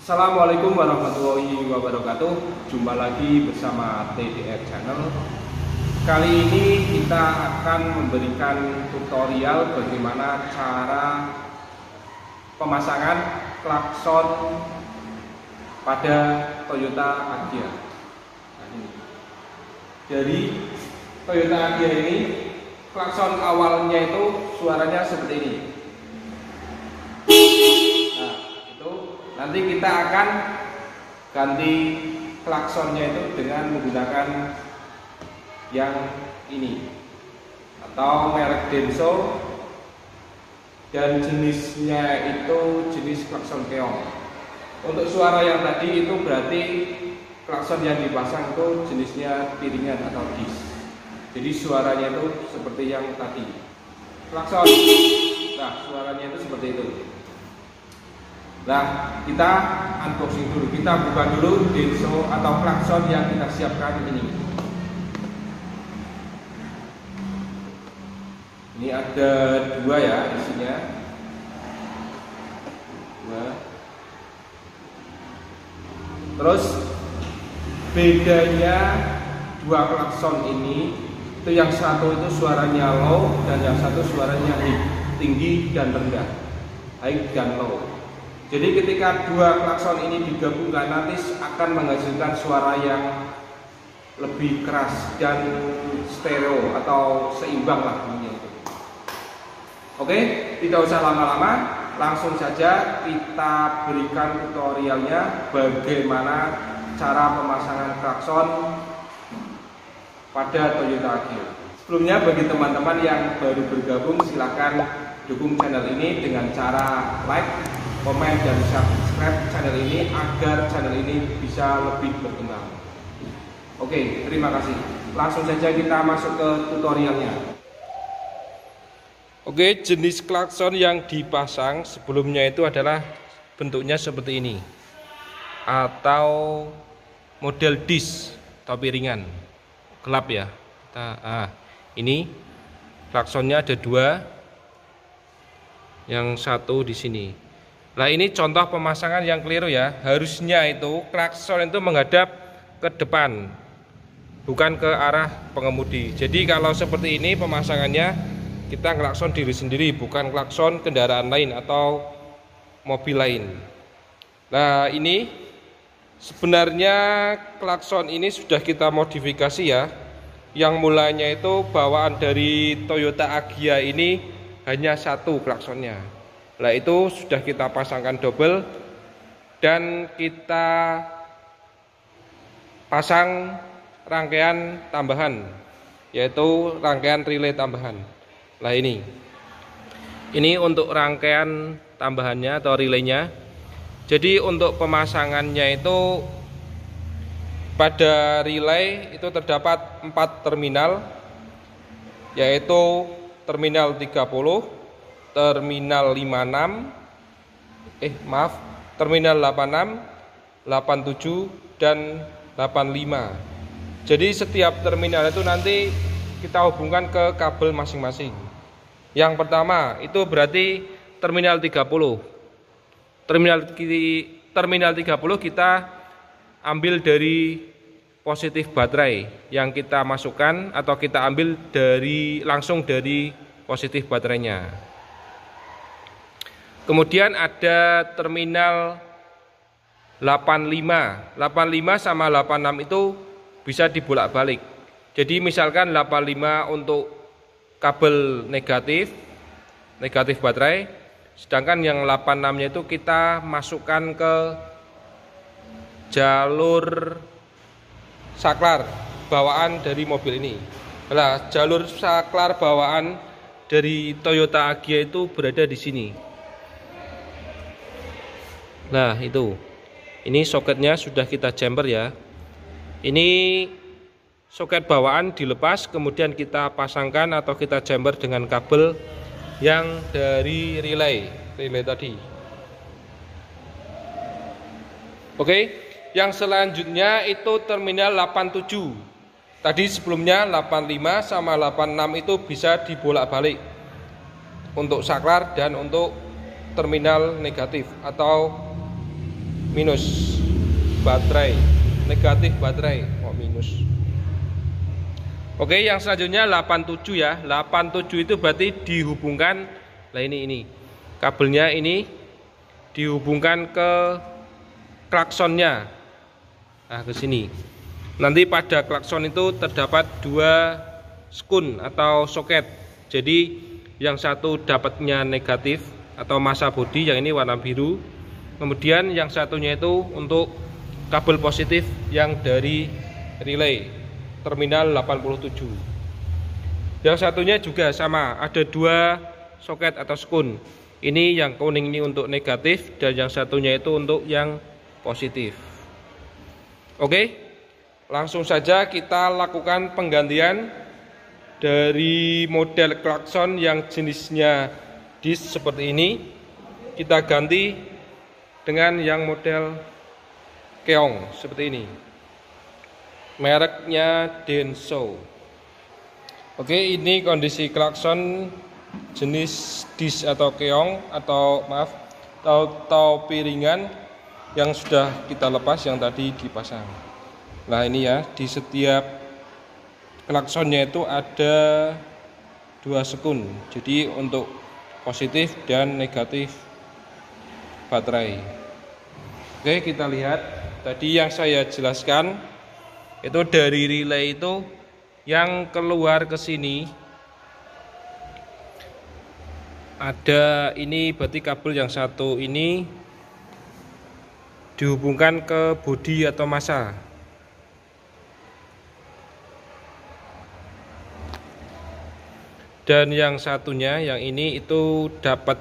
Assalamualaikum warahmatullahi wabarakatuh. Jumpa lagi bersama TDR Channel. Kali ini kita akan memberikan tutorial bagaimana cara pemasangan klakson pada Toyota Agya. Jadi Toyota Agya ini klakson awalnya itu suaranya seperti ini. Nanti kita akan ganti klaksonnya itu dengan menggunakan yang ini atau merek Denso, dan jenisnya itu jenis klakson keong. Untuk suara yang tadi itu berarti klakson yang dipasang itu jenisnya piringan atau dis. Jadi suaranya itu seperti yang tadi klakson. Nah, suaranya itu seperti itu. Nah, kita unboxing dulu, kita buka dulu Denso atau klakson yang kita siapkan ini. Ini ada dua ya isinya. Dua. Terus bedanya dua klakson ini itu yang satu itu suaranya low dan yang satu suaranya high, tinggi dan rendah, high dan low. Jadi ketika dua klakson ini digabungkan nanti akan menghasilkan suara yang lebih keras dan stereo atau seimbang lah bunyinya itu. Oke, tidak usah lama-lama, langsung saja kita berikan tutorialnya bagaimana cara pemasangan klakson pada Toyota Agya. Sebelumnya bagi teman-teman yang baru bergabung, silahkan dukung channel ini dengan cara like, komen, dan subscribe channel ini agar channel ini bisa lebih berkembang. Oke, terima kasih. Langsung saja kita masuk ke tutorialnya. Oke, jenis klakson yang dipasang sebelumnya itu adalah bentuknya seperti ini atau model dis atau piringan gelap ya. Ini klaksonnya ada dua, yang satu di sini. Nah, ini contoh pemasangan yang keliru ya. Harusnya itu klakson itu menghadap ke depan, bukan ke arah pengemudi. Jadi kalau seperti ini pemasangannya, kita klakson diri sendiri, bukan klakson kendaraan lain atau mobil lain. Nah, ini sebenarnya klakson ini sudah kita modifikasi ya. Yang mulanya itu bawaan dari Toyota Agya ini hanya satu klaksonnya. Nah, itu sudah kita pasangkan double dan kita pasang rangkaian tambahan, yaitu rangkaian relay tambahan. Nah, ini untuk rangkaian tambahannya atau relaynya. Jadi untuk pemasangannya itu pada relay itu terdapat 4 terminal, yaitu terminal 30, terminal 56, terminal 86, 87 dan 85. Jadi setiap terminal itu nanti kita hubungkan ke kabel masing-masing. Yang pertama itu berarti terminal 30. Terminal 30 kita ambil dari positif baterai yang kita masukkan atau kita ambil langsung dari positif baterainya. Kemudian ada terminal 85. 85 sama 86 itu bisa dibolak-balik. Jadi misalkan 85 untuk kabel negatif baterai, sedangkan yang 86-nya itu kita masukkan ke jalur saklar bawaan dari mobil ini. Nah, jalur saklar bawaan dari Toyota Agya itu berada di sini. Nah, itu. Ini soketnya sudah kita jumper ya. Ini soket bawaan dilepas, kemudian kita pasangkan atau kita jumper dengan kabel yang dari relay tadi. Oke, yang selanjutnya itu terminal 87. Tadi sebelumnya 85 sama 86 itu bisa dibolak-balik untuk saklar dan untuk terminal negatif atau minus baterai, negatif baterai, minus. Oke, yang selanjutnya 87 ya. 87 itu berarti dihubungkan, nah ini kabelnya ini dihubungkan ke klaksonnya. Nah, ke sini. Nanti pada klakson itu terdapat 2 skun atau soket. Jadi yang satu dapatnya negatif atau massa bodi, yang ini warna biru. Kemudian yang satunya itu untuk kabel positif yang dari relay terminal 87. Yang satunya juga sama, ada 2 soket atau skun. Ini yang kuning ini untuk negatif dan yang satunya itu untuk yang positif. Oke, langsung saja kita lakukan penggantian dari model klakson yang jenisnya disk seperti ini. Kita ganti dengan yang model keong seperti ini, mereknya Denso. Oke, ini kondisi klakson jenis disk atau keong atau piringan yang sudah kita lepas, yang tadi dipasang. Nah ini ya, di setiap klaksonnya itu ada 2 sekun, jadi untuk positif dan negatif baterai. Oke, kita lihat tadi yang saya jelaskan itu dari relay itu yang keluar ke sini ada, ini berarti kabel yang satu ini dihubungkan ke bodi atau massa. Dan yang satunya, yang ini itu dapat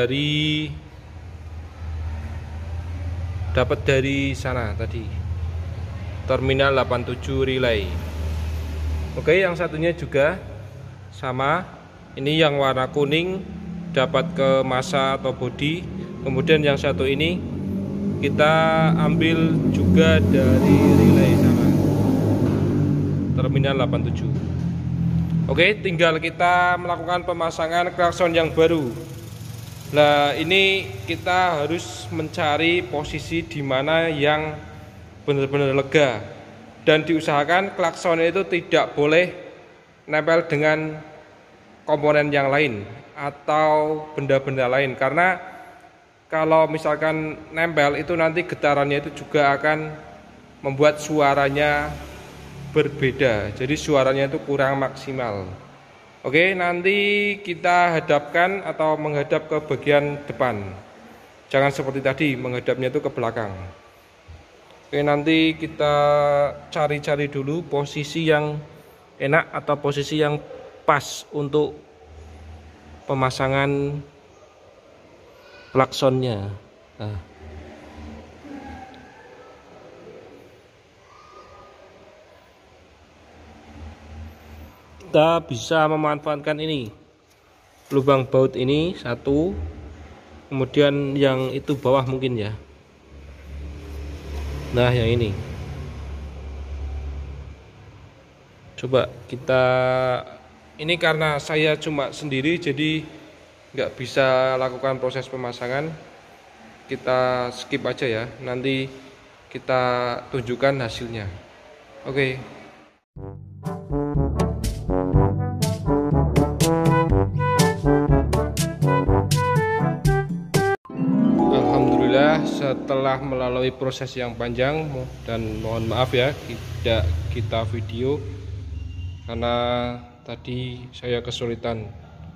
dari sana tadi, terminal 87 relay. Oke, yang satunya juga sama. Ini yang warna kuning dapat ke massa atau bodi. Kemudian yang satu ini kita ambil juga dari relay sana, terminal 87. Oke, tinggal kita melakukan pemasangan klakson yang baru. Nah, ini kita harus mencari posisi di mana yang benar-benar lega, dan diusahakan klakson itu tidak boleh nempel dengan komponen yang lain atau benda-benda lain, karena kalau misalkan nempel itu nanti getarannya itu juga akan membuat suaranya berbeda, jadi suaranya itu kurang maksimal. Oke, nanti kita hadapkan atau menghadap ke bagian depan, jangan seperti tadi menghadapnya itu ke belakang. Oke, nanti kita cari-cari dulu posisi yang enak atau posisi yang pas untuk pemasangan klaksonnya. Nah, kita bisa memanfaatkan ini, lubang baut ini satu, kemudian yang itu bawah mungkin ya. Nah, yang ini coba kita, ini karena saya cuma sendiri jadi nggak bisa lakukan proses pemasangan, kita skip aja ya, nanti kita tunjukkan hasilnya. Oke. Alhamdulillah, setelah melalui proses yang panjang dan mohon maaf ya tidak kita video karena tadi saya kesulitan.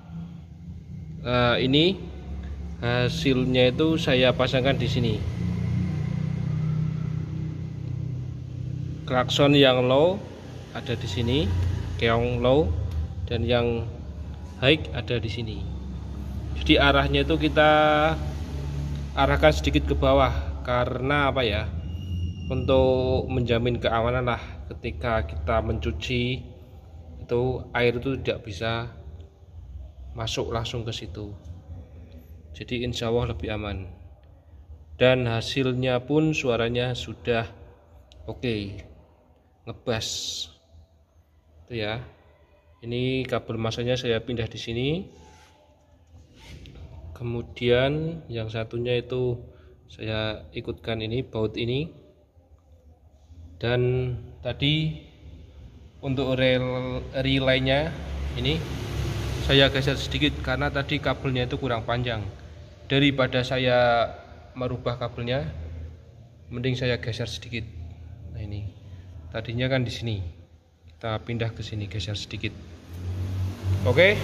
Nah, ini hasilnya itu saya pasangkan di sini. Klakson yang low ada di sini, keong low, dan yang high ada di sini. Jadi arahnya itu kita arahkan sedikit ke bawah, karena apa ya, untuk menjamin keamanan lah, ketika kita mencuci itu air itu tidak bisa masuk langsung ke situ, jadi insya Allah lebih aman. Dan hasilnya pun suaranya sudah oke, ngebas itu ya. Ini kabel masanya saya pindah di sini. Kemudian yang satunya itu Saya ikutkan ini baut ini, dan tadi untuk relaynya ini saya geser sedikit karena tadi kabelnya itu kurang panjang. Daripada saya merubah kabelnya, mending saya geser sedikit. Nah ini tadinya kan di sini, kita pindah ke sini, geser sedikit. Oke,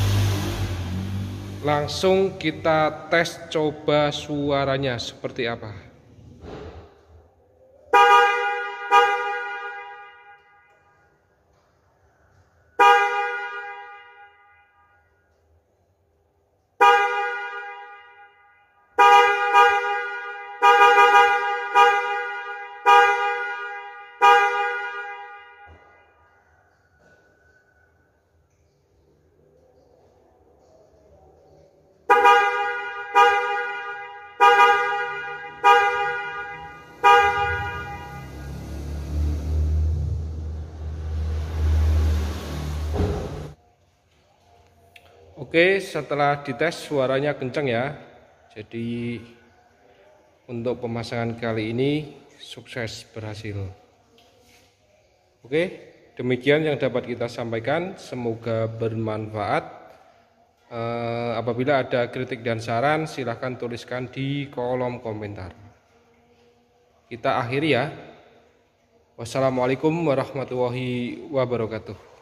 langsung kita tes coba suaranya seperti apa. Oke, setelah dites suaranya kencang ya. Jadi untuk pemasangan kali ini sukses berhasil. Oke, demikian yang dapat kita sampaikan. Semoga bermanfaat. Apabila ada kritik dan saran, silahkan tuliskan di kolom komentar. Kita akhiri ya. Wassalamualaikum warahmatullahi wabarakatuh.